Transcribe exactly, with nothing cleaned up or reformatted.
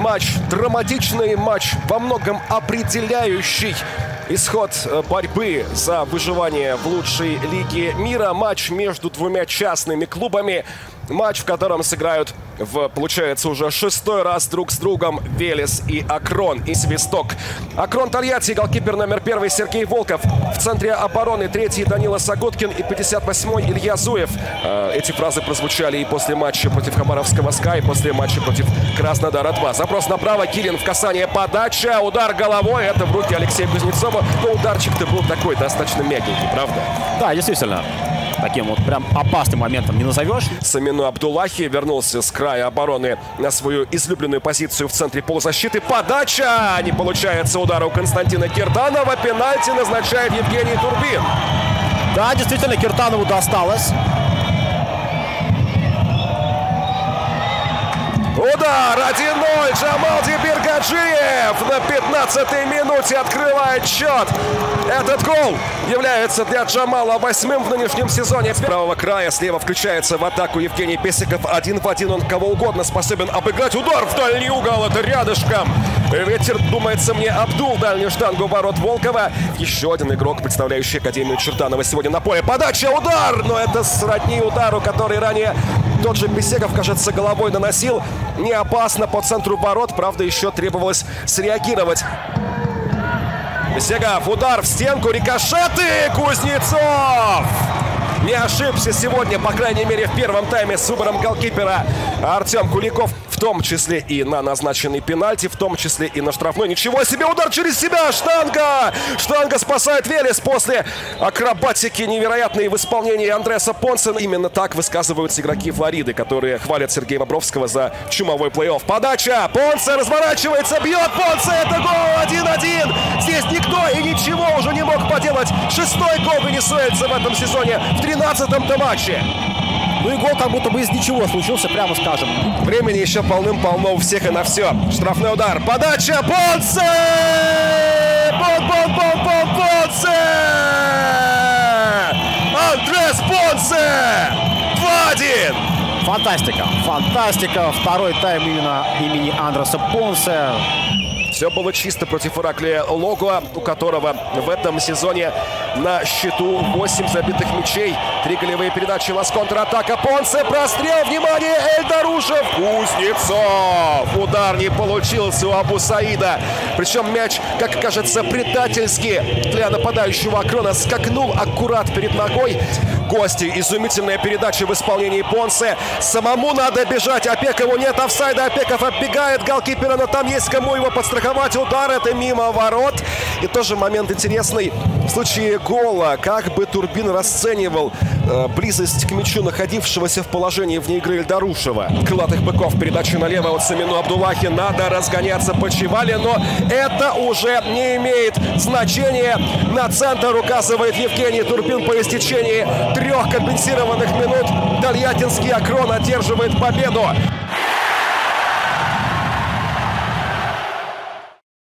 матч драматичный, матч во многом определяющий исход борьбы за выживание в лучшей лиге мира. Матч между двумя частными клубами. Матч, в котором сыграют, в, получается, уже шестой раз друг с другом Велес и Акрон, и Свисток. Акрон Тольятти, голкипер номер первый Сергей Волков. В центре обороны третий Данила Сагуткин и пятьдесят восьмой Илья Зуев. Эти фразы прозвучали и после матча против Хабаровского СКА, и после матча против Краснодара два. Запрос направо, Килин в касание, подача, удар головой. Это в руки Алексея Кузнецова. Но ударчик-то был такой, достаточно мягенький, правда? Да, действительно. Таким вот прям опасным моментом не назовешь. Самину Абдуллахи вернулся с края обороны на свою излюбленную позицию в центре полузащиты. Подача! Не получается удар у Константина Киртанова. Пенальти назначает Евгений Турбин. Да, действительно, Киртанову досталось. Удар один ноль. Джамал Дибиргаджиев на пятнадцатой минуте открывает счет. Этот гол является для Джамала восьмым в нынешнем сезоне. С правого края слева включается в атаку Евгений Песиков. Один в один он кого угодно способен обыграть. Удар в дальний угол. Это рядышком. Ветер, думается мне, обдул дальнюю штангу ворот Волкова. Еще один игрок, представляющий Академию Чертанова, сегодня на поле. Подача, удар! Но это сродни удару, который ранее тот же Песеков, кажется, головой наносил. Не опасно по центру ворот. Правда, еще требовалось среагировать. Песеков, удар в стенку, рикошеты! Кузнецов! Не ошибся сегодня, по крайней мере, в первом тайме с выбором голкипера Артем Куликов. В том числе и на назначенный пенальти, в том числе и на штрафной. Ничего себе, удар через себя, штанга! Штанга спасает Велес после акробатики невероятной в исполнении Андреса Понсе. Именно так высказываются игроки Флориды, которые хвалят Сергея Бобровского за чумовой плей-офф. Подача! Понсе разворачивается, бьет Понсе! Это гол один один! Здесь никто и ничего уже не мог поделать. Шестой гол венесуэльца в этом сезоне в тринадцатом-то матче. Ну и гол как будто бы из ничего случился, прямо скажем. Времени еще полным-полно у всех и на все. Штрафной удар. Подача. Понсе! Пон-пон-пон-пон Понсе! Андрес Понсе! два один! Фантастика. Фантастика. Второй тайм именно имени Андреса Понсе. Все было чисто против Ираклия Логуа, у которого в этом сезоне на счету восемь забитых мячей. Три голевые передачи, лас контратака. Понсе, прострел, внимание, Эльдарушев. Кузнецов. Удар не получился у Абу Саида. Причем мяч, как кажется, предательски для нападающего Акрона скакнул аккурат перед ногой. Гости, изумительная передача в исполнении Понсе. Самому надо бежать. Опекову нет офсайда. Опеков оббегает голкипера, но там есть кому его подстраховать. Удар, это мимо ворот. И тоже момент интересный. В случае гола, как бы Турбин расценивал э, близость к мячу находившегося в положении вне игры Эльдарушева. Крылатых быков, передача налево от Самину Абдуллахи. Надо разгоняться по Чевале, но это уже не имеет значения. На центр указывает Евгений Турбин по истечении трех компенсированных минут. Тольяттинский Акрон одерживает победу.